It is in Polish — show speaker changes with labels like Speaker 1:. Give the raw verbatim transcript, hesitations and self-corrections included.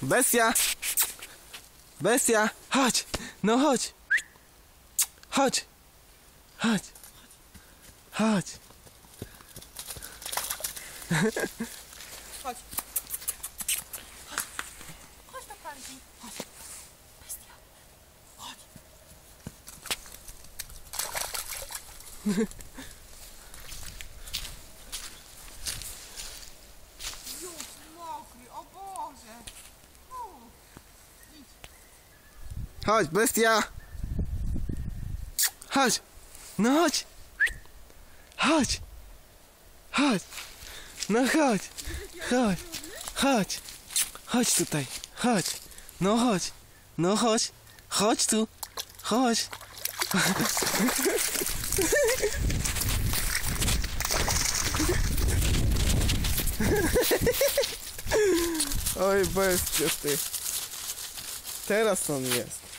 Speaker 1: Bestia! Bestia! Chodź! No chodź! Chodź! Chodź! Chodź!
Speaker 2: Chodź. Chodź do Francji. Chodź. Bestia. Chodź. Już mokry, o Boże. U, idź.
Speaker 1: Chodź, bestia! Chodź! No chodź! Chodź! Chodź! No chodź! Chodź! Chodź! Chodź tutaj! Chodź! No chodź! No chodź! Chodź tu! Chodź! Oj, bestia ty! Teraz on jest!